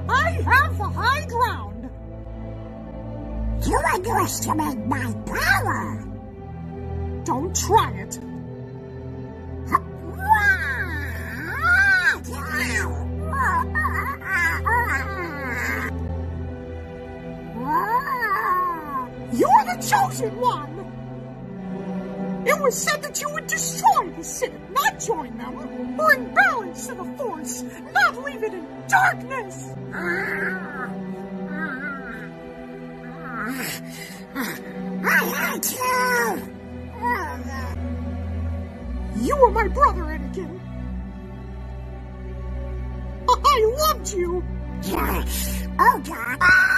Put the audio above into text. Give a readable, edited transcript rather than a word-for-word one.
I have the high ground. You underestimate my power. Don't try it. You're the chosen one! It was said that you would destroy the city, not join them. Bring balance to the Force, not leave it in darkness! I hate you! You were my brother, Anakin. I loved you! Oh, God.